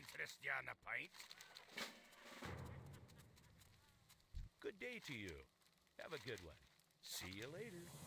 interest you on a pint? Good day to you. Have a good one. See you later.